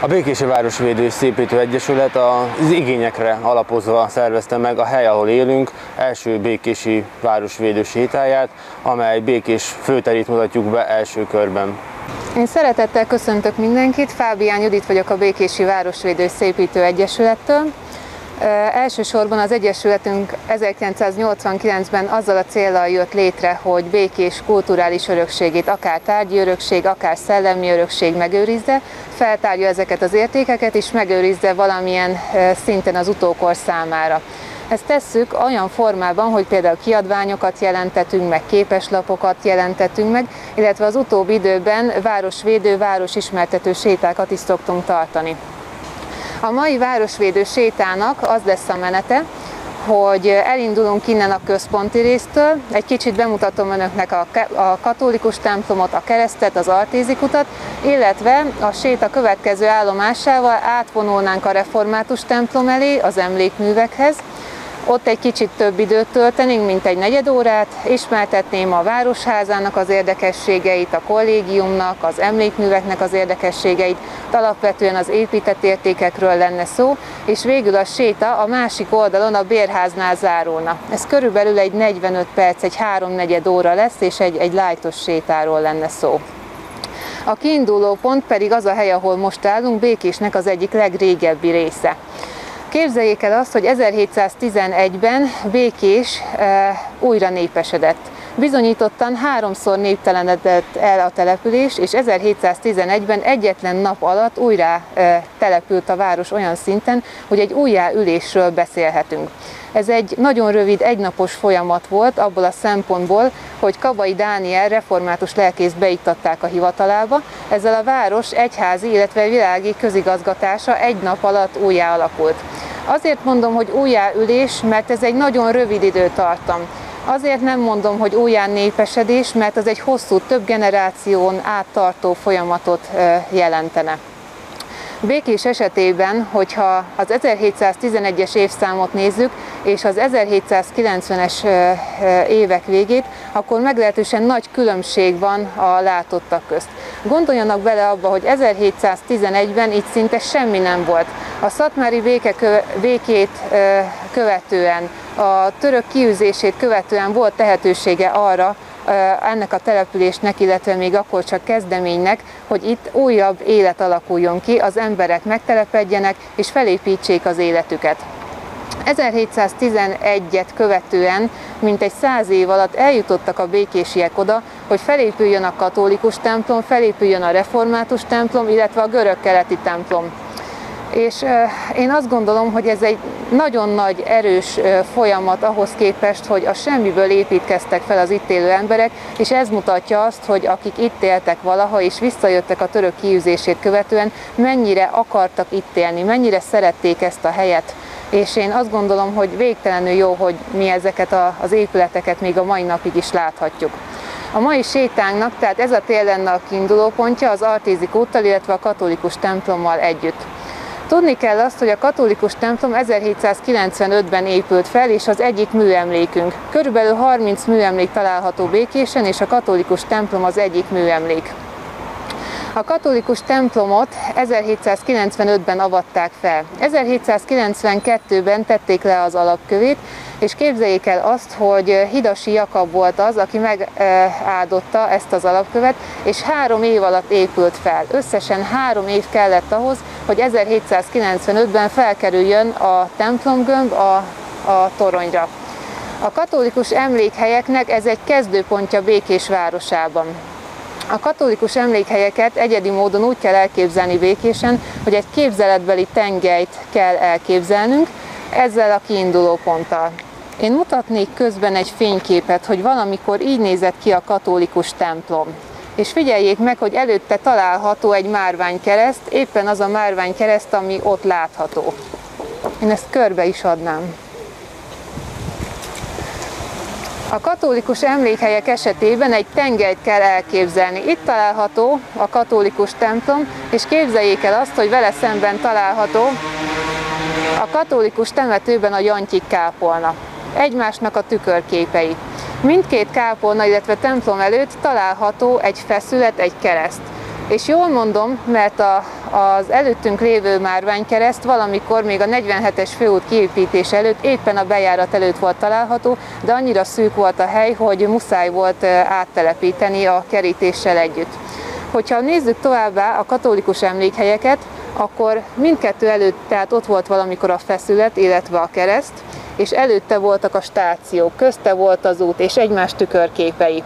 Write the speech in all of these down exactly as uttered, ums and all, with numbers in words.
A Békési Városvédő és Szépítő Egyesület az igényekre alapozva szervezte meg a Hely, ahol élünk első békési városvédő sétáját, amely Békés főterét mutatjuk be első körben. Én szeretettel köszöntök mindenkit, Fábián Judit vagyok a Békési Városvédő és Szépítő Egyesülettől. Elsősorban az Egyesületünk ezerkilencszáznyolcvankilencben azzal a céllal jött létre, hogy Békés kulturális örökségét, akár tárgyi örökség, akár szellemi örökség megőrizze, feltárja ezeket az értékeket és megőrizze valamilyen szinten az utókor számára. Ezt tesszük olyan formában, hogy például kiadványokat jelentetünk meg, képeslapokat jelentetünk meg, illetve az utóbbi időben városvédő, városismertető sétákat is szoktunk tartani. A mai városvédő sétának az lesz a menete, hogy elindulunk innen a központi résztől, egy kicsit bemutatom önöknek a, a katolikus templomot, a keresztet, az Artézikutat, illetve a séta következő állomásával átvonulnánk a református templom elé, az emlékművekhez. Ott egy kicsit több időt töltenénk, mint egy negyed órát, ismertetném a Városházának az érdekességeit, a kollégiumnak, az emlékműveknek az érdekességeit, alapvetően az épített értékekről lenne szó, és végül a séta a másik oldalon a Bérháznál zárulna. Ez körülbelül egy negyvenöt perc, egy háromnegyed óra lesz, és egy, egy lájtos sétáról lenne szó. A kiinduló pont pedig az a hely, ahol most állunk, Békésnek az egyik legrégebbi része. Képzeljék el azt, hogy ezerhétszáztizenegyben Békés e, újra népesedett. Bizonyítottan háromszor néptelenedett el a település, és ezerhétszáztizenegyben egyetlen nap alatt újra e, települt a város olyan szinten, hogy egy újjáülésről beszélhetünk. Ez egy nagyon rövid, egynapos folyamat volt abból a szempontból, hogy Kabai Dániel református lelkész beiktatták a hivatalába, ezzel a város egyházi, illetve világi közigazgatása egy nap alatt újjá alakult. Azért mondom, hogy újjáülés, mert ez egy nagyon rövid időtartam. Azért nem mondom, hogy újjá népesedés, mert az egy hosszú, több generáción áttartó folyamatot jelentene. Békés esetében, hogyha az ezerhétszáztizenegyes évszámot nézzük, és az ezerhétszázkilencvenes évek végét, akkor meglehetősen nagy különbség van a látottak közt. Gondoljanak bele abba, hogy ezerhétszáztizenegyben itt szinte semmi nem volt. A szatmári békét követően, a török kiűzését követően volt lehetősége arra, ennek a településnek, illetve még akkor csak kezdeménynek, hogy itt újabb élet alakuljon ki, az emberek megtelepedjenek és felépítsék az életüket. ezerhétszáztizenegyet követően mintegy száz év alatt eljutottak a békésiek oda, hogy felépüljön a katolikus templom, felépüljön a református templom, illetve a görög-keleti templom. És én azt gondolom, hogy ez egy nagyon nagy, erős folyamat ahhoz képest, hogy a semmiből építkeztek fel az itt élő emberek, és ez mutatja azt, hogy akik itt éltek valaha, és visszajöttek a török kiűzését követően, mennyire akartak itt élni, mennyire szerették ezt a helyet. És én azt gondolom, hogy végtelenül jó, hogy mi ezeket az épületeket még a mai napig is láthatjuk. A mai sétánknak, tehát ez a tér lenne a kiindulópontja az Artézikúttal, illetve a katolikus templommal együtt. Tudni kell azt, hogy a katolikus templom ezerhétszázkilencvenötben épült fel, és az egyik műemlékünk. Körülbelül harminc műemlék található Békésen, és a katolikus templom az egyik műemlék. A katolikus templomot ezerhétszázkilencvenötben avatták fel. ezerhétszázkilencvenkettőben tették le az alapkövét, és képzeljék el azt, hogy Hidasi Jakab volt az, aki megáldotta ezt az alapkövet, és három év alatt épült fel. Összesen három év kellett ahhoz, hogy ezerhétszázkilencvenötben felkerüljön a templomgömb a, a toronyra. A katolikus emlékhelyeknek ez egy kezdőpontja Békés városában. A katolikus emlékhelyeket egyedi módon úgy kell elképzelni Békésen, hogy egy képzeletbeli tengelyt kell elképzelnünk, ezzel a kiinduló ponttal. Én mutatnék közben egy fényképet, hogy valamikor így nézett ki a katolikus templom. És figyeljék meg, hogy előtte található egy márványkereszt, éppen az a márványkereszt, ami ott látható. Én ezt körbe is adnám. A katolikus emlékhelyek esetében egy tengelyt kell elképzelni. Itt található a katolikus templom, és képzeljék el azt, hogy vele szemben található a katolikus temetőben a Jantyik kápolna. Egymásnak a tükörképei. Mindkét kápolna, illetve templom előtt található egy feszület, egy kereszt. És jól mondom, mert a, az előttünk lévő márványkereszt valamikor még a negyvenhetes főút kiépítés előtt éppen a bejárat előtt volt található, de annyira szűk volt a hely, hogy muszáj volt áttelepíteni a kerítéssel együtt. Hogyha nézzük továbbá a katolikus emlékhelyeket, akkor mindkettő előtt, tehát ott volt valamikor a feszület, illetve a kereszt, és előtte voltak a stációk, közte volt az út és egymás tükörképei.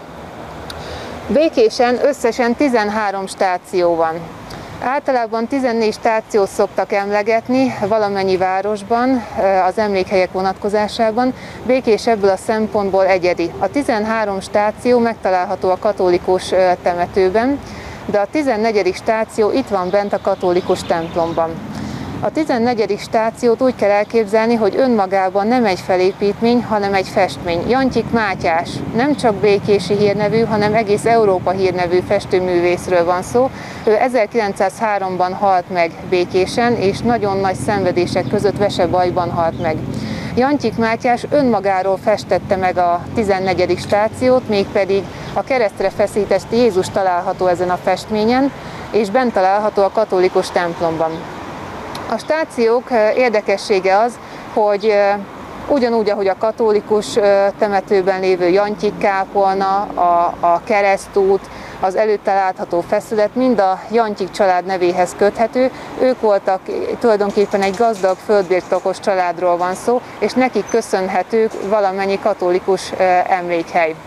Békésen összesen tizenhárom stáció van. Általában tizennégy stációt szoktak emlegetni valamennyi városban, az emlékhelyek vonatkozásában. Békés ebből a szempontból egyedi. A tizenhárom stáció megtalálható a katolikus temetőben, de a tizennegyedik stáció itt van bent a katolikus templomban. A tizennegyedik stációt úgy kell elképzelni, hogy önmagában nem egy felépítmény, hanem egy festmény. Jantyik Mátyás nem csak békési hírnevű, hanem egész Európa hírnevű festőművészről van szó. Ő ezerkilencszázháromban halt meg Békésen, és nagyon nagy szenvedések között vesebajban halt meg. Jantyik Mátyás önmagáról festette meg a tizennegyedik stációt, mégpedig a keresztre feszített Jézus található ezen a festményen, és bent található a katolikus templomban. A stációk érdekessége az, hogy ugyanúgy, ahogy a katolikus temetőben lévő Jantyik kápolna, a, a keresztút, az előtte látható feszület mind a Jantyik család nevéhez köthető. Ők voltak tulajdonképpen egy gazdag földbirtokos családról van szó, és nekik köszönhető valamennyi katolikus emlékhely.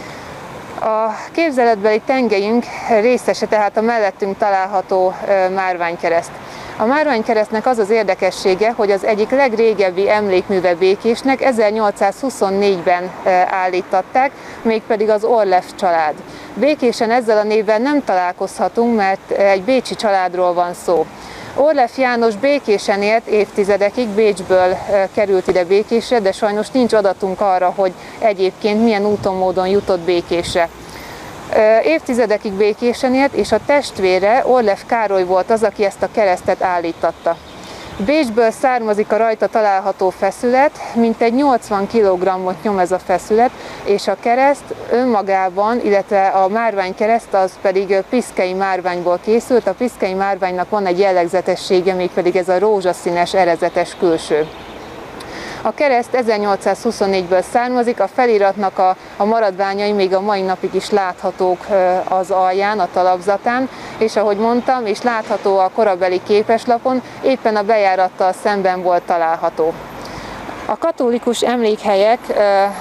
A képzeletbeli tengelyünk részese tehát a mellettünk található márványkereszt. A márványkeresztnek az az érdekessége, hogy az egyik legrégebbi emlékműve Békésnek ezernyolcszázhuszonnégyben állították, mégpedig az Orleff család. Békésen ezzel a névvel nem találkozhatunk, mert egy bécsi családról van szó. Orleff János Békésen élt évtizedekig, Bécsből került ide Békésre, de sajnos nincs adatunk arra, hogy egyébként milyen úton módon jutott Békésre. Évtizedekig Békésen élt, és a testvére, Orleff Károly volt az, aki ezt a keresztet állítatta. Bécsből származik a rajta található feszület, mintegy nyolcvan kilogrammot nyom ez a feszület, és a kereszt önmagában, illetve a márványkereszt az pedig piszkei márványból készült. A piszkei márványnak van egy jellegzetessége, mégpedig ez a rózsaszínes, erezetes külső. A kereszt ezernyolcszázhuszonnégyből származik, a feliratnak a, a maradványai még a mai napig is láthatók az alján, a talapzatán, és ahogy mondtam, és látható a korabeli képeslapon, éppen a bejárattal szemben volt található. A katolikus emlékhelyek ö,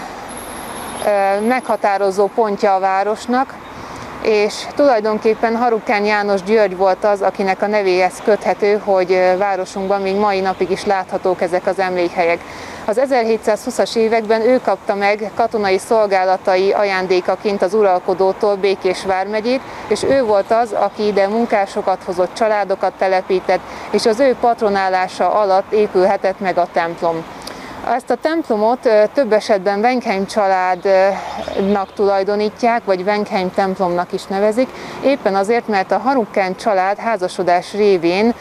ö, meghatározó pontja a városnak, és tulajdonképpen Harukán János György volt az, akinek a nevéhez köthető, hogy városunkban még mai napig is láthatók ezek az emlékhelyek. Az ezerhétszázhúszas években ő kapta meg katonai szolgálatai ajándékaként az uralkodótól Békés vármegyét, és ő volt az, aki ide munkásokat hozott, családokat telepített, és az ő patronálása alatt épülhetett meg a templom. Ezt a templomot több esetben Wenkheim családnak tulajdonítják, vagy Wenkheim templomnak is nevezik, éppen azért, mert a Harukán család házasodás révén,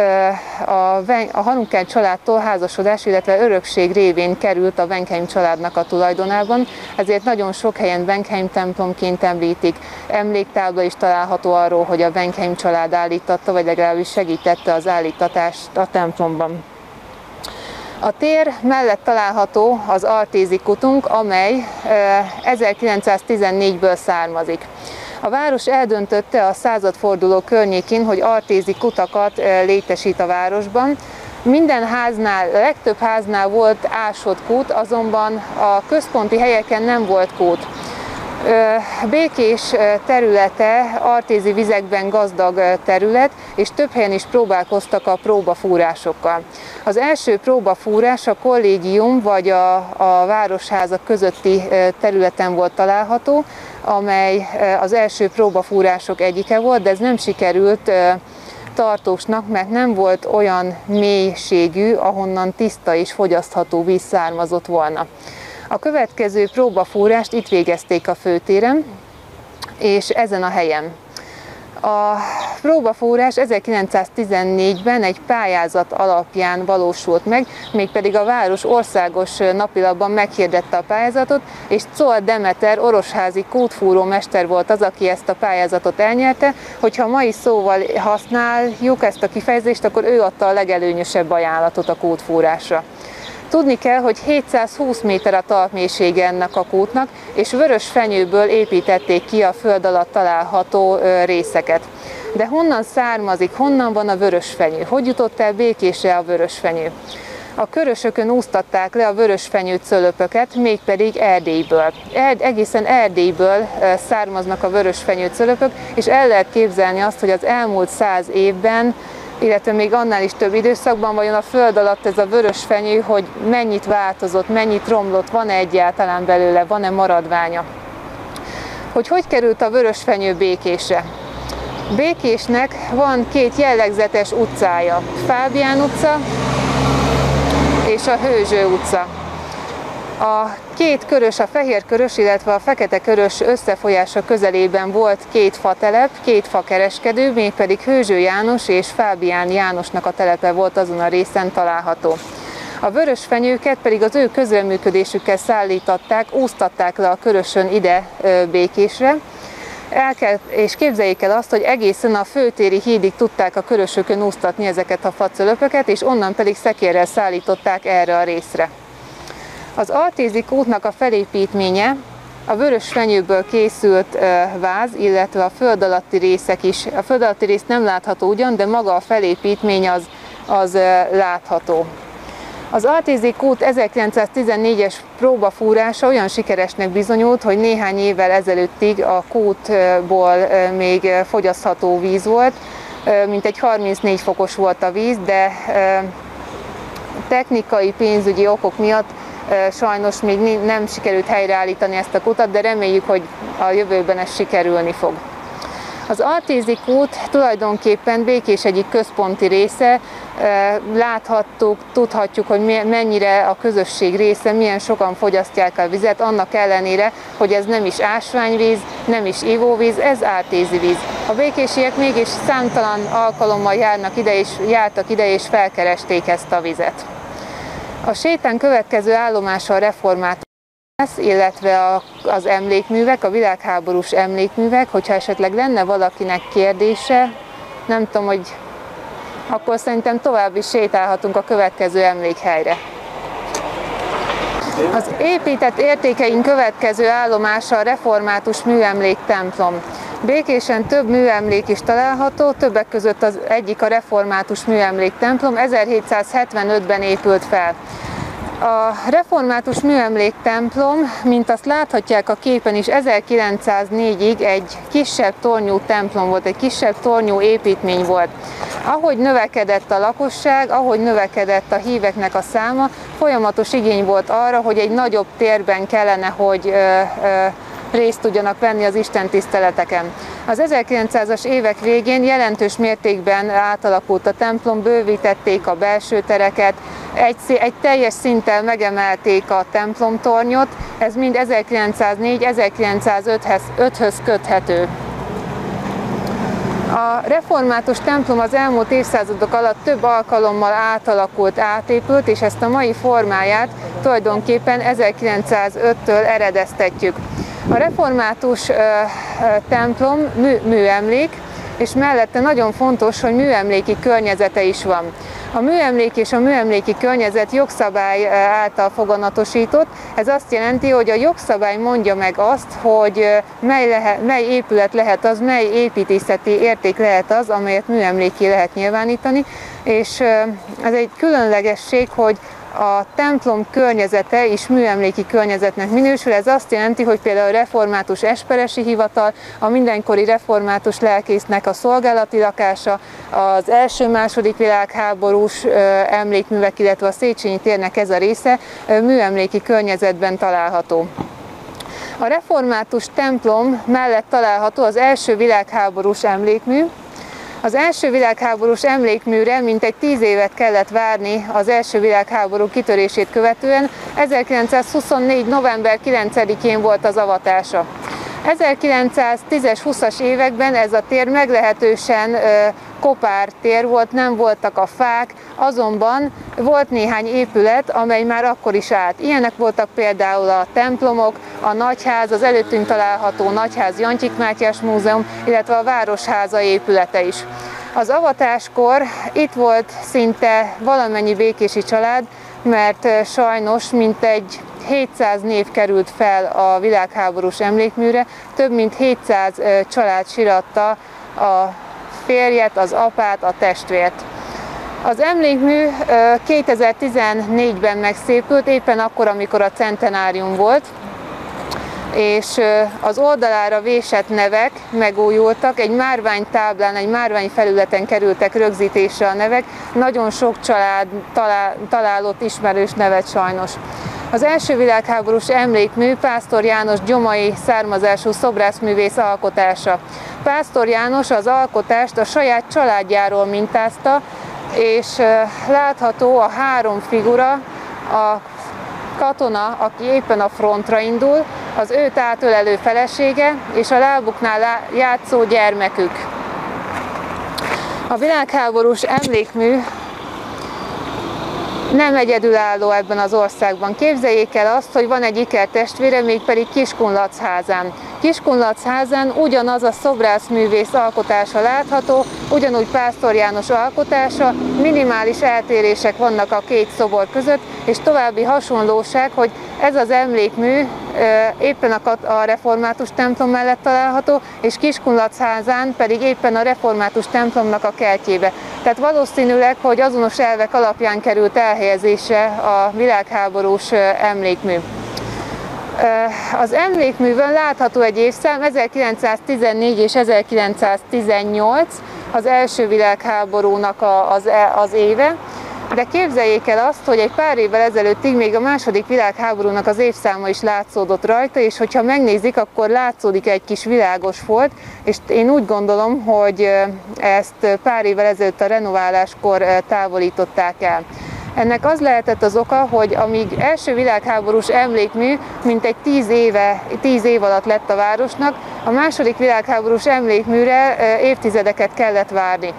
a Harukán családtól házasodás, illetve örökség révén került a Wenkheim családnak a tulajdonában, ezért nagyon sok helyen Wenkheim templomként említik. Emléktábla is található arról, hogy a Wenkheim család állítatta, vagy legalábbis segítette az állítatást a templomban. A tér mellett található az Artézi kutunk, amely ezerkilencszáztizennégyből származik. A város eldöntötte a századforduló környékén, hogy artézi kutakat létesít a városban. Minden háznál, legtöbb háznál volt ásott kút, azonban a központi helyeken nem volt kút. Békés területe artézi vizekben gazdag terület, és több helyen is próbálkoztak a próbafúrásokkal. Az első próbafúrás a kollégium vagy a, a városházak közötti területen volt található, amely az első próbafúrások egyike volt, de ez nem sikerült tartósnak, mert nem volt olyan mélységű, ahonnan tiszta és fogyasztható víz származott volna. A következő próbafúrást itt végezték a főtéren, és ezen a helyen. A próbafúrás ezerkilencszáztizennégyben egy pályázat alapján valósult meg, mégpedig a város országos napilapban meghirdette a pályázatot, és Czol Demeter orosházi kútfúró mester volt az, aki ezt a pályázatot elnyerte. Hogyha mai szóval használjuk ezt a kifejezést, akkor ő adta a legelőnyösebb ajánlatot a kútfúrásra. Tudni kell, hogy hétszázhúsz méter a talpmélysége ennek a kútnak, és vörös fenyőből építették ki a föld alatt található részeket. De honnan származik, honnan van a vörös fenyő? Hogy jutott el Békésre a vörös fenyő? A körösökön úsztatták le a vörös fenyő cölöpöket, mégpedig Erdélyből. Erd, egészen Erdélyből származnak a vörös fenyő cölöpök, és el lehet képzelni azt, hogy az elmúlt száz évben, illetve még annál is több időszakban vajon a föld alatt ez a vörös fenyő, hogy mennyit változott, mennyit romlott, van-e egyáltalán belőle, van-e maradványa. Hogy hogy került a vörös fenyő Békésre? Békésnek van két jellegzetes utcája, Fábián utca és a Hőzső utca. A két körös, a fehér körös, illetve a fekete körös összefolyása közelében volt két fatelep, két fakereskedő, mégpedig Hőzső János és Fábián Jánosnak a telepe volt azon a részen található. A vörös fenyőket pedig az ő közreműködésükkel szállították, úsztatták le a körösön ide Békésre. El kell, és képzeljék el azt, hogy egészen a főtéri hídig tudták a körösökön úsztatni ezeket a facölöpöket, és onnan pedig szekérrel szállították erre a részre. Az Altézi kútnak a felépítménye a vörös fenyőből készült váz, illetve a föld alatti részek is. A föld alatti rész nem látható ugyan, de maga a felépítmény az, az látható. Az Altézi kút ezerkilencszáztizennégyes próbafúrása olyan sikeresnek bizonyult, hogy néhány évvel ezelőttig a kútból még fogyasztható víz volt, mintegy harmincnégy fokos volt a víz, de technikai, pénzügyi okok miatt sajnos még nem sikerült helyreállítani ezt a kutat, de reméljük, hogy a jövőben ez sikerülni fog. Az Altézi kút tulajdonképpen Békés egyik központi része, láthattuk, tudhatjuk, hogy mennyire a közösség része, milyen sokan fogyasztják a vizet, annak ellenére, hogy ez nem is ásványvíz, nem is ivóvíz, ez altézi víz. A békésiek mégis számtalan alkalommal járnak ide és, jártak ide és felkeresték ezt a vizet. A sétán következő állomása a református lesz, illetve az emlékművek, a világháborús emlékművek. Hogyha esetleg lenne valakinek kérdése, nem tudom, hogy akkor szerintem tovább is sétálhatunk a következő emlékhelyre. Az épített értékeink következő állomása a református műemlék templom. Békésen több műemlék is található, többek között az egyik a református műemlék templom, ezerhétszázhetvenötben épült fel. A református műemlék templom, mint azt láthatják a képen is, ezerkilencszáznégyig egy kisebb tornyú templom volt, egy kisebb tornyú építmény volt. Ahogy növekedett a lakosság, ahogy növekedett a híveknek a száma, folyamatos igény volt arra, hogy egy nagyobb térben kellene, hogy ö, ö, részt tudjanak venni az istentiszteleteken. Az ezerkilencszázas évek végén jelentős mértékben átalakult a templom, bővítették a belső tereket, egy, egy teljes szinttel megemelték a templomtornyot, ez mind ezerkilencszáznégy ezerkilencszázöthöz köthető. A református templom az elmúlt évszázadok alatt több alkalommal átalakult, átépült, és ezt a mai formáját tulajdonképpen ezerkilencszázöttől eredeztetjük. A református ö, ö, templom mű, műemlék, és mellette nagyon fontos, hogy műemléki környezete is van. A műemlék és a műemléki környezet jogszabály által foganatosított. Ez azt jelenti, hogy a jogszabály mondja meg azt, hogy mely, lehet, mely épület lehet az, mely építészeti érték lehet az, amelyet műemlékké lehet nyilvánítani, és ez egy különlegesség, hogy a templom környezete is műemléki környezetnek minősül. Ez azt jelenti, hogy például a református esperesi hivatal, a mindenkori református lelkésznek a szolgálati lakása, az első-második világháborús emlékművek, illetve a Széchenyi térnek ez a része műemléki környezetben található. A református templom mellett található az első világháborús emlékmű. Az első világháborús emlékműre mintegy tíz évet kellett várni az első világháború kitörését követően. ezerkilencszázhuszonnégy november kilencedikén volt az avatása. ezerkilencszáztízes, húszas években ez a tér meglehetősen kopár tér volt, nem voltak a fák, azonban volt néhány épület, amely már akkor is állt. Ilyenek voltak például a templomok, a Nagyház, az előttünk található Nagyház Jantyik Mátyás Múzeum, illetve a Városháza épülete is. Az avatáskor itt volt szinte valamennyi békési család, mert sajnos mintegy hétszáz név került fel a világháborús emlékműre, több mint hétszáz család síratta a férjet, az apát, a testvért. Az emlékmű kétezer-tizennégyben megszépült, éppen akkor, amikor a centenárium volt, és az oldalára vésett nevek megújultak, egy márványtáblán, egy márványfelületen kerültek rögzítésre a nevek, nagyon sok család talál, találott ismerős nevet sajnos. Az első világháborús emlékmű Pásztor János gyomai származású szobrászművész alkotása. Pásztor János az alkotást a saját családjáról mintázta, és látható a három figura, a katona, aki éppen a frontra indul, az őt átölelő felesége és a lábuknál játszó gyermekük. A világháborús emlékmű nem egyedülálló ebben az országban. Képzeljék el azt, hogy van egy ikertestvére, mégpedig Kiskunlacházán. Kiskunlacházán ugyanaz a szobrászművész alkotása látható, ugyanúgy Pásztor János alkotása, minimális eltérések vannak a két szobor között, és további hasonlóság, hogy ez az emlékmű éppen a református templom mellett található, és Kiskunlacházán pedig éppen a református templomnak a kertjébe. Tehát valószínűleg, hogy azonos elvek alapján került elhelyezésre a világháborús emlékmű. Az emlékművön látható egy évszám, ezerkilencszáztizennégy és ezerkilencszáztizennyolc, az első világháborúnak az, az éve, de képzeljék el azt, hogy egy pár évvel ezelőttig még a második világháborúnak az évszáma is látszódott rajta, és hogyha megnézik, akkor látszódik egy kis világos folt, és én úgy gondolom, hogy ezt pár évvel ezelőtt a renováláskor távolították el. Ennek az lehetett az oka, hogy amíg első világháborús emlékmű mintegy tíz éve, tíz év alatt lett a városnak, a második világháborús emlékműre évtizedeket kellett várni.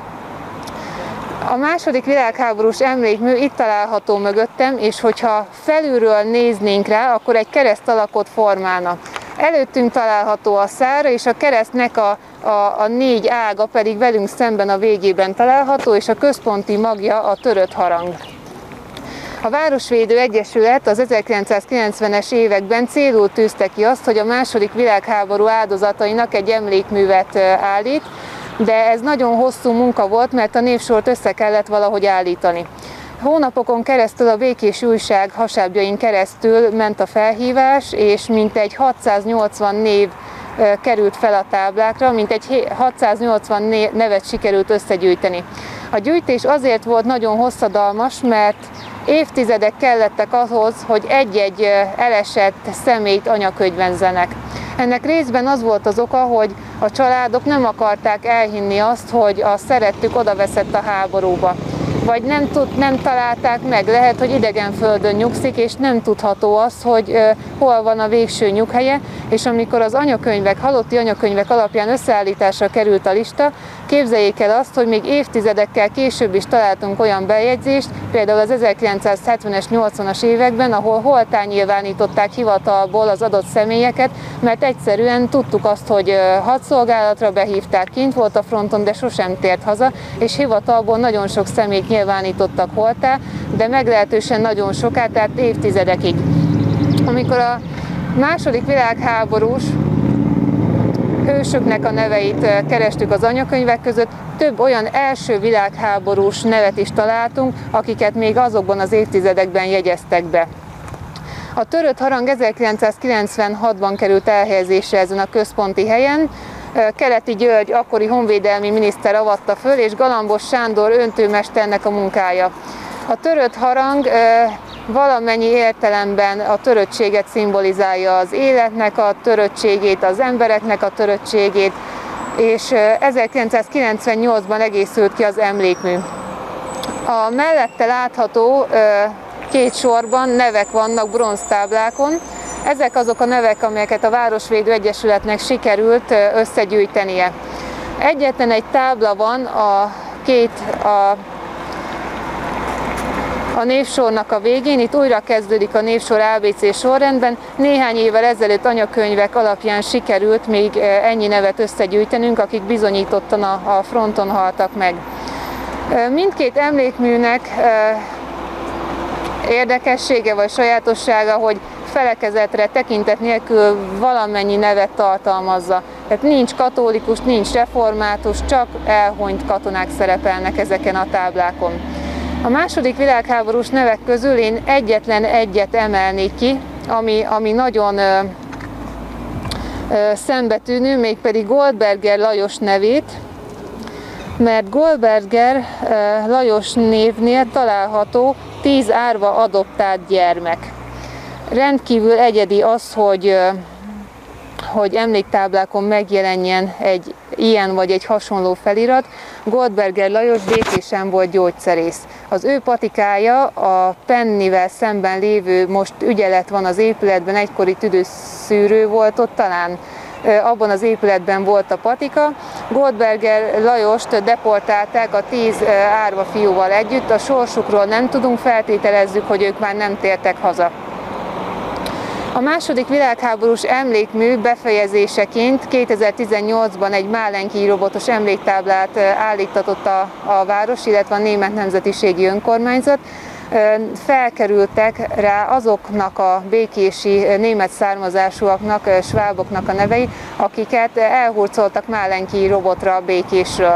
A második világháborús emlékmű itt található mögöttem, és hogyha felülről néznénk rá, akkor egy kereszt alakot formálna. Előttünk található a szára, és a keresztnek a, a, a négy ága pedig velünk szemben a végében található, és a központi magja a törött harang. A Városvédő Egyesület az ezerkilencszázkilencvenes években célul tűzte ki azt, hogy a második világháború áldozatainak egy emlékművet állít, de ez nagyon hosszú munka volt, mert a névsort össze kellett valahogy állítani. Hónapokon keresztül a Békési Újság hasábjain keresztül ment a felhívás, és mintegy hatszáznyolcvan név került fel a táblákra, mintegy hatszáznyolcvan nevet sikerült összegyűjteni. A gyűjtés azért volt nagyon hosszadalmas, mert évtizedek kellettek ahhoz, hogy egy-egy elesett személyt anyakönyvezzenek. Ennek részben az volt az oka, hogy a családok nem akarták elhinni azt, hogy a szerettük odaveszett a háborúba. Vagy nem, tud, nem találták meg, lehet, hogy idegen földön nyugszik, és nem tudható az, hogy uh, hol van a végső nyughelye, és amikor az anyakönyvek, halotti anyakönyvek alapján összeállításra került a lista, képzeljék el azt, hogy még évtizedekkel később is találtunk olyan bejegyzést, például az ezerkilencszázhetvenes, nyolcvanas években, ahol holttá nyilvánították hivatalból az adott személyeket, mert egyszerűen tudtuk azt, hogy uh, hadszolgálatra behívták, kint volt a fronton, de sosem tért haza, és hivatalból nagyon sok személyt nyilvánítottak holttá, de meglehetősen nagyon soká, tehát évtizedekig. Amikor a második világháborús hősöknek a neveit kerestük az anyakönyvek között, több olyan első világháborús nevet is találtunk, akiket még azokban az évtizedekben jegyeztek be. A törött harang ezerkilencszázkilencvenhatban került elhelyezésre ezen a központi helyen. Keleti György akkori honvédelmi miniszter avatta föl, és Galambos Sándor öntőmesternek a munkája. A törött harang valamennyi értelemben a töröttséget szimbolizálja, az életnek a töröttségét, az embereknek a töröttségét, és ezerkilencszázkilencvennyolcban egészült ki az emlékmű. A mellette látható két sorban nevek vannak bronztáblákon, Ezek azok a nevek, amelyeket a Városvédő Egyesületnek sikerült összegyűjtenie. Egyetlen egy tábla van a két a a névsornak a végén, itt újra kezdődik a névsor á bé cé sorrendben. Néhány évvel ezelőtt anyakönyvek alapján sikerült még ennyi nevet összegyűjtenünk, akik bizonyítottan a fronton haltak meg. Mindkét emlékműnek érdekessége vagy sajátossága, hogy felekezetre tekintet nélkül valamennyi nevet tartalmazza. Tehát nincs katolikus, nincs református, csak elhunyt katonák szerepelnek ezeken a táblákon. A második világháborús nevek közül én egyetlen egyet emelnék ki, ami, ami nagyon ö, ö, szembetűnő, mégpedig Goldberger Lajos nevét, mert Goldberger ö, Lajos névnél található tíz árva adoptált gyermek. Rendkívül egyedi az, hogy, ö, hogy emléktáblákon megjelenjen egy ilyen vagy egy hasonló felirat. Goldberger Lajos békésen volt gyógyszerész. Az ő patikája a Pennivel szemben lévő, most ügyelet van az épületben, egykori tüdőszűrő volt ott, talán abban az épületben volt a patika. Goldberger Lajost deportálták a tíz árva fiúval együtt, a sorsukról nem tudunk, feltételezzük, hogy ők már nem tértek haza. A második világháborús emlékmű befejezéseként kétezer-tizennyolcban egy Málenki robotos emléktáblát állítatott a, a város, illetve a német nemzetiségi önkormányzat. Felkerültek rá azoknak a békési német származásúaknak, sváboknak a nevei, akiket elhurcoltak Málenki robotra Békésről.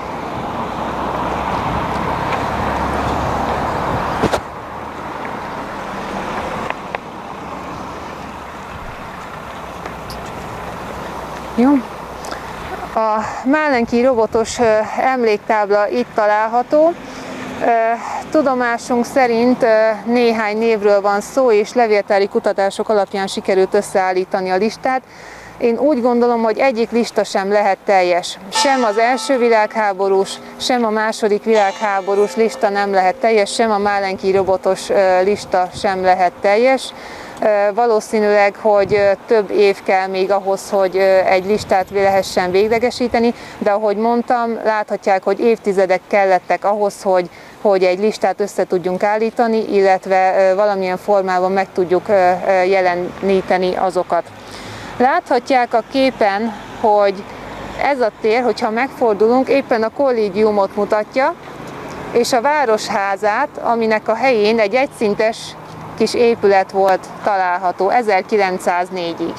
Jó. A Málenki robotos emléktábla itt található. Tudomásunk szerint néhány névről van szó, és levéltári kutatások alapján sikerült összeállítani a listát. Én úgy gondolom, hogy egyik lista sem lehet teljes. Sem az első világháborús, sem a második világháborús lista nem lehet teljes, sem a Málenki robotos lista sem lehet teljes. Valószínűleg, hogy több év kell még ahhoz, hogy egy listát lehessen véglegesíteni, de ahogy mondtam, láthatják, hogy évtizedek kellettek ahhoz, hogy, hogy egy listát össze tudjunk állítani, illetve valamilyen formában meg tudjuk jeleníteni azokat. Láthatják a képen, hogy ez a tér, hogyha megfordulunk, éppen a kollégiumot mutatja, és a városházát, aminek a helyén egy egyszintes kis épület volt található ezerkilencszáznégyig.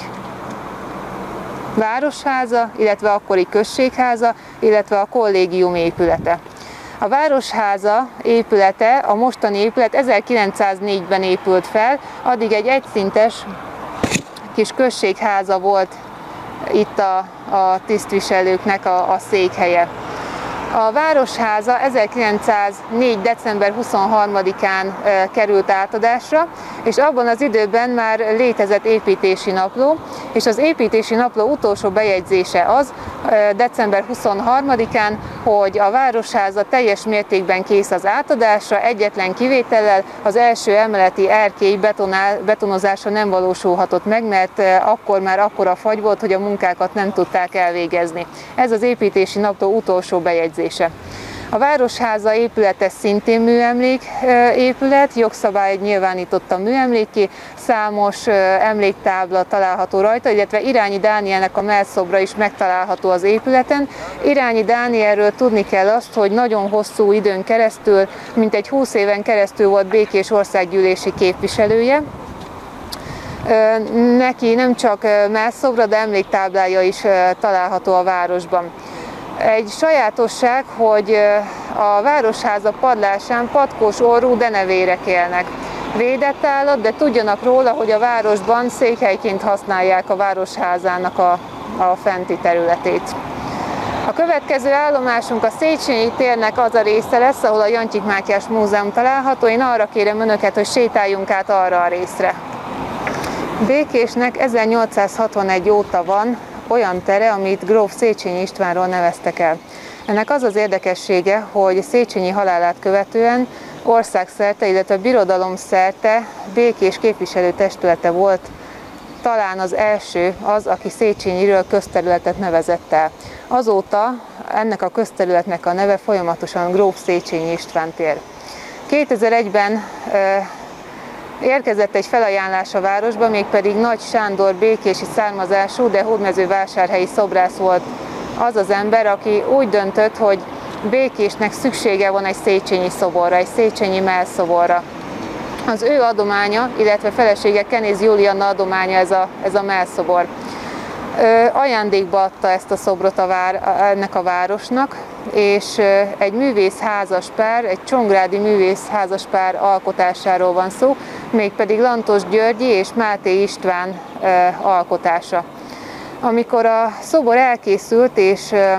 Városháza, illetve akkori községháza, illetve a kollégium épülete. A városháza épülete, a mostani épület ezerkilencszáznégyben épült fel, addig egy egyszintes kis községháza volt itt a, a tisztviselőknek a, a székhelye. A városháza ezerkilencszáznégy. december huszonharmadikán került átadásra, és abban az időben már létezett építési napló, és az építési napló utolsó bejegyzése az december huszonharmadikán, hogy a városháza teljes mértékben kész az átadásra, egyetlen kivétellel az első emeleti erkély betonál, betonozása nem valósulhatott meg, mert akkor már akkora fagy volt, hogy a munkákat nem tudták elvégezni. Ez az építési napló utolsó bejegyzése. A városháza épülete szintén műemlék épület, jogszabály nyilvánította műemlékké, számos emléktábla található rajta, illetve Irányi Dánielnek a mellszobra is megtalálható az épületen. Irányi Dánielről tudni kell azt, hogy nagyon hosszú időn keresztül, mintegy húsz éven keresztül volt Békés országgyűlési képviselője. Neki nem csak mellszobra, de emléktáblája is található a városban. Egy sajátosság, hogy a városháza padlásán patkós orrú denevérek élnek. Védett állat, de tudjanak róla, hogy a városban székhelyként használják a városházának a, a fenti területét. A következő állomásunk a Széchenyi térnek az a része lesz, ahol a Jancsik Mátyás Múzeum található. Én arra kérem önöket, hogy sétáljunk át arra a részre. Békésnek ezernyolcszázhatvanegy óta van olyan tere, amit gróf Széchenyi Istvánról neveztek el. Ennek az az érdekessége, hogy Széchenyi halálát követően országszerte, illetve birodalomszerte Békés képviselőtestülete volt talán az első az, aki Széchenyiről közterületet nevezett el. Azóta ennek a közterületnek a neve folyamatosan Gróf Széchenyi István tér. kétezer-egyben érkezett egy felajánlás a városba, mégpedig Nagy Sándor békési származású, de hódmezővásárhelyi szobrász volt az az ember, aki úgy döntött, hogy Békésnek szüksége van egy Széchenyi szoborra, egy Széchenyi mellszoborra. Az ő adománya, illetve felesége Kenéz Julianna adománya ez a, ez a mellszobor. Ö, ajándékba adta ezt a szobrot a vár, ennek a városnak, és egy művész házaspár, egy csongrádi művész házaspár alkotásáról van szó, mégpedig Lantos Györgyi és Máté István ö, alkotása. Amikor a szobor elkészült, és ö,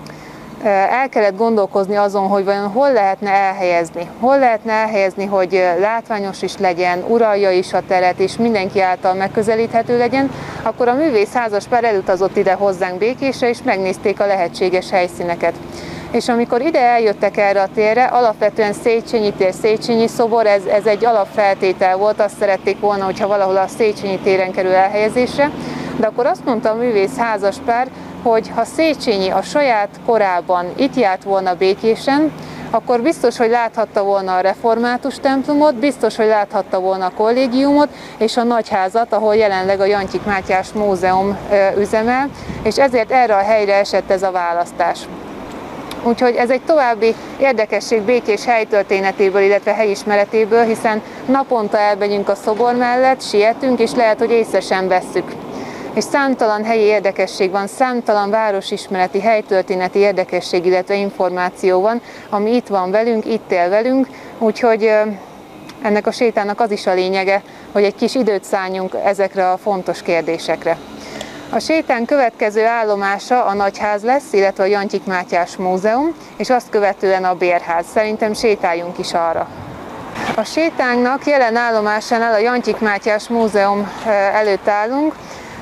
el kellett gondolkozni azon, hogy vajon hol lehetne elhelyezni. Hol lehetne elhelyezni, hogy látványos is legyen, uralja is a teret, és mindenki által megközelíthető legyen, akkor a művész házaspár elutazott ide hozzánk Békésre, és megnézték a lehetséges helyszíneket. És amikor ide eljöttek erre a térre, alapvetően Széchenyi tér, Széchenyi szobor, ez, ez egy alapfeltétel volt, azt szerették volna, hogyha valahol a Széchenyi téren kerül elhelyezésre, de akkor azt mondta a művész házaspár, hogy ha Széchenyi a saját korában itt járt volna Békésen, akkor biztos, hogy láthatta volna a református templomot, biztos, hogy láthatta volna a kollégiumot és a nagyházat, ahol jelenleg a Jantyik Mátyás Múzeum üzemel, és ezért erre a helyre esett ez a választás. Úgyhogy ez egy további érdekesség Békés helytörténetéből, illetve helyismeretéből, hiszen naponta elmegyünk a szobor mellett, sietünk, és lehet, hogy észre sem vesszük. És számtalan helyi érdekesség van, számtalan városismereti, helytörténeti érdekesség, illetve információ van, ami itt van velünk, itt él velünk, úgyhogy ennek a sétának az is a lényege, hogy egy kis időt szálljunk ezekre a fontos kérdésekre. A sétán következő állomása a Nagyház lesz, illetve a Jantyik Mátyás Múzeum, és azt követően a Bérház. Szerintem sétáljunk is arra. A sétánknak jelen állomásánál a Jantyik Mátyás Múzeum előtt állunk.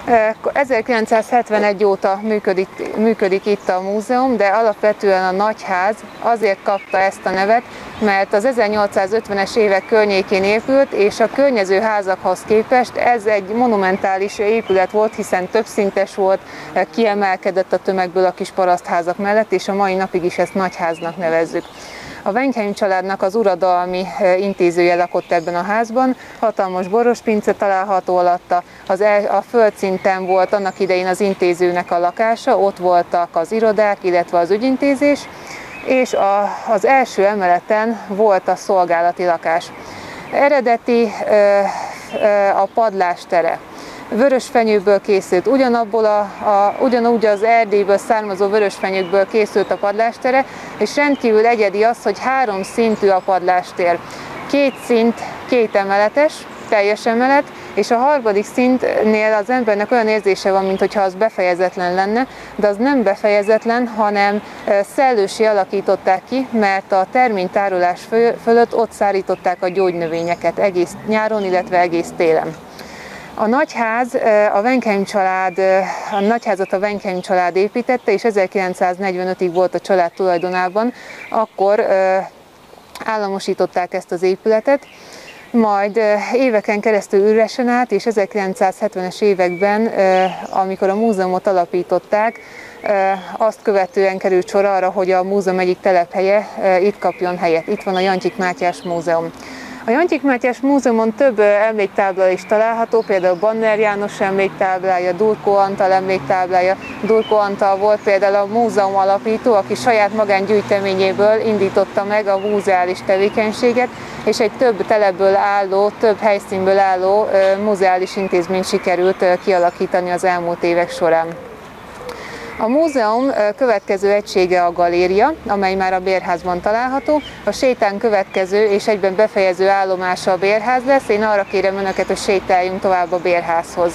ezerkilencszázhetvenegy óta működik, működik itt a múzeum, de alapvetően a Nagyház azért kapta ezt a nevet, mert az ezernyolcszázötvenes évek környékén épült, és a környező házakhoz képest ez egy monumentális épület volt, hiszen többszintes volt, kiemelkedett a tömegből a kis parasztházak mellett, és a mai napig is ezt Nagyháznak nevezzük. A Wenkheim családnak az uradalmi intézője lakott ebben a házban, hatalmas borospince található alatta, az el, a földszinten volt annak idején az intézőnek a lakása, ott voltak az irodák, illetve az ügyintézés, és a, az első emeleten volt a szolgálati lakás. Eredeti ö, ö, a padlástere. Vörösfenyőből készült, ugyanabból a, a, ugyanúgy az Erdélyből származó vörösfenyőkből készült a padlástere, és rendkívül egyedi az, hogy három szintű a padlástér. Két szint, két emeletes, teljes emelet, és a harmadik szintnél az embernek olyan érzése van, mintha az befejezetlen lenne, de az nem befejezetlen, hanem szellőssé alakították ki, mert a terménytárolás fölött ott szárították a gyógynövényeket egész nyáron, illetve egész télen. A Nagyház, a Wenkheim család, a Nagyházat a Wenkheim család építette, és ezerkilencszáznegyvenötig volt a család tulajdonában, akkor államosították ezt az épületet, majd éveken keresztül üresen állt, és ezerkilencszázhetvenes években, amikor a múzeumot alapították, azt követően került sor arra, hogy a múzeum egyik telephelye itt kapjon helyet. Itt van a Jantyik Mátyás Múzeum. A Jantyik Mátyás Múzeumon több emléktábla is található, például Banner János emléktáblája, Durkó Antal emléktáblája. Durkó Antal volt például a múzeum alapító, aki saját magángyűjteményéből indította meg a múzeális tevékenységet, és egy több telepből álló, több helyszínből álló múzeális intézményt sikerült kialakítani az elmúlt évek során. A múzeum következő egysége a galéria, amely már a Bérházban található. A sétán következő és egyben befejező állomása a Bérház lesz. Én arra kérem Önöket, hogy sétáljunk tovább a Bérházhoz.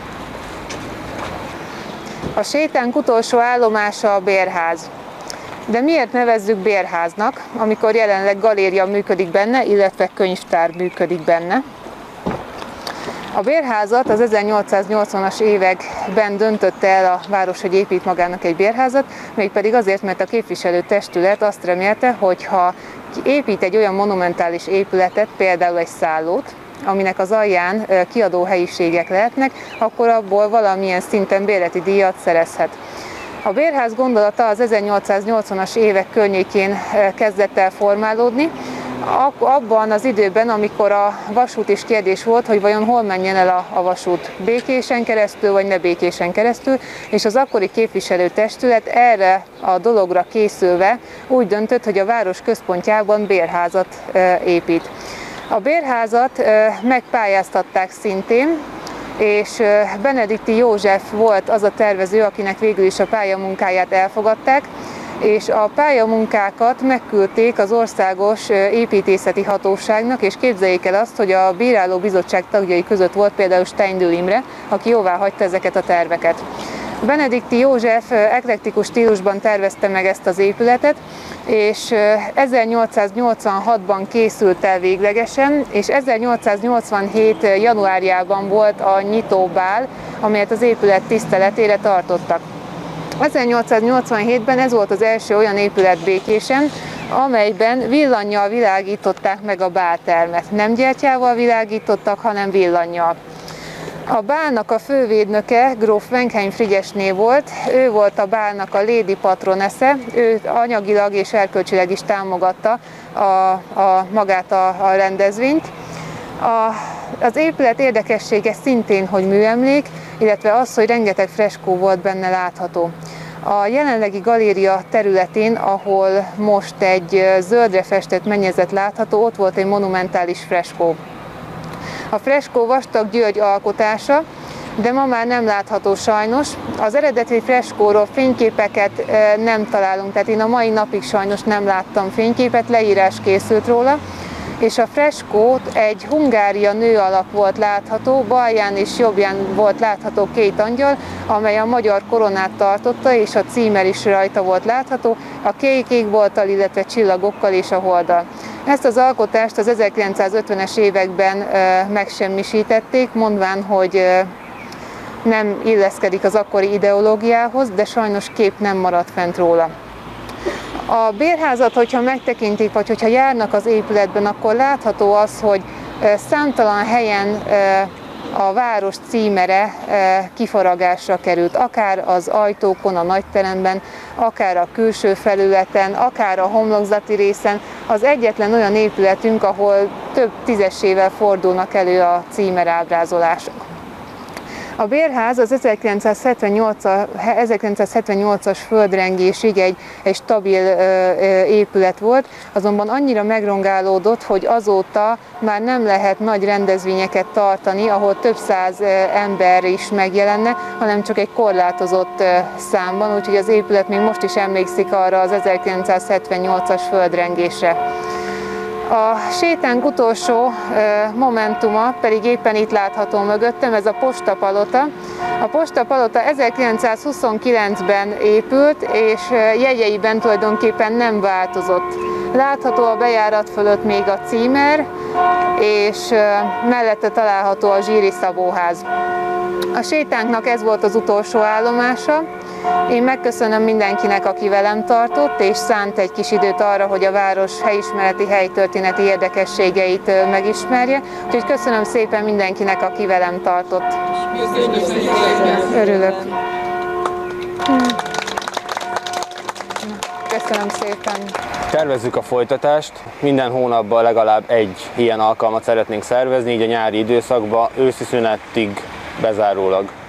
A sétánk utolsó állomása a Bérház. De miért nevezzük Bérháznak, amikor jelenleg galéria működik benne, illetve könyvtár működik benne? A Bérházat az ezernyolcszáznyolcvanas években döntötte el a város, hogy épít magának egy bérházat, mégpedig azért, mert a képviselőtestület azt remélte, hogy ha épít egy olyan monumentális épületet, például egy szállót, aminek az alján kiadó helyiségek lehetnek, akkor abból valamilyen szinten bérleti díjat szerezhet. A bérház gondolata az ezernyolcszáznyolcvanas évek környékén kezdett el formálódni, abban az időben, amikor a vasút is kérdés volt, hogy vajon hol menjen el a, a vasút, Békésen keresztül, vagy ne Békésen keresztül, és az akkori képviselőtestület erre a dologra készülve úgy döntött, hogy a város központjában bérházat épít. A bérházat megpályáztatták szintén, és Benedikti József volt az a tervező, akinek végül is a pályamunkáját elfogadták, és a pályamunkákat megküldték az Országos Építészeti Hatóságnak, és képzeljék el azt, hogy a bírálóbizottság tagjai között volt például Steindl Imre, aki jóváhagyta ezeket a terveket. Benedikti József eklektikus stílusban tervezte meg ezt az épületet, és ezernyolcszáznyolcvanhatban készült el véglegesen, és ezernyolcszáznyolcvanhét januárjában volt a nyitóbál, amelyet az épület tiszteletére tartottak. ezernyolcszáznyolcvanhétben ez volt az első olyan épület Békésen, amelyben villannyal világították meg a báltermet. Nem gyertyával világítottak, hanem villannyal. A bálnak a fővédnöke gróf Wenkheim Frigyesné volt, ő volt a bálnak a lady patronesze, ő anyagilag és erkölcsileg is támogatta a, a, magát a, a rendezvényt. A, az épület érdekessége szintén, hogy műemlék, illetve az, hogy rengeteg freskó volt benne látható. A jelenlegi galéria területén, ahol most egy zöldre festett mennyezet látható, ott volt egy monumentális freskó. A freskó Vastag György alkotása, de ma már nem látható sajnos. Az eredeti freskóról fényképeket nem találunk, tehát én a mai napig sajnos nem láttam fényképet, leírás készült róla, és a freskót egy Hungária nő alak volt látható, balján és jobbján volt látható két angyal, amely a magyar koronát tartotta, és a címer is rajta volt látható, a kék égbolttal, illetve csillagokkal és a holddal. Ezt az alkotást az ezerkilencszázötvenes években megsemmisítették, mondván, hogy nem illeszkedik az akkori ideológiához, de sajnos kép nem maradt fent róla. A bérházat, hogyha megtekintik, vagy hogyha járnak az épületben, akkor látható az, hogy számtalan helyen a város címere kifaragásra került, akár az ajtókon, a nagyteremben, akár a külső felületen, akár a homlokzati részen. Az egyetlen olyan épületünk, ahol több tízesével fordulnak elő a címerábrázolások. A bérház az ezerkilencszázhetvennyolcas földrengésig egy, egy stabil épület volt, azonban annyira megrongálódott, hogy azóta már nem lehet nagy rendezvényeket tartani, ahol több száz ember is megjelenne, hanem csak egy korlátozott számban, úgyhogy az épület még most is emlékszik arra az ezerkilencszázhetvennyolcas földrengésre. A sétánk utolsó momentuma pedig éppen itt látható mögöttem, ez a postapalota. A postapalota ezerkilencszázhuszonkilencben épült, és jegyeiben tulajdonképpen nem változott. Látható a bejárat fölött még a címer, és mellette található a Zsíri Szabóház. A sétánknak ez volt az utolsó állomása. Én megköszönöm mindenkinek, aki velem tartott, és szánt egy kis időt arra, hogy a város helyismereti, helytörténeti érdekességeit megismerje. Úgyhogy köszönöm szépen mindenkinek, aki velem tartott. Örülök. Köszönöm szépen. Tervezzük a folytatást. Minden hónapban legalább egy ilyen alkalmat szeretnénk szervezni, így a nyári időszakban, őszi szünetig bezárólag.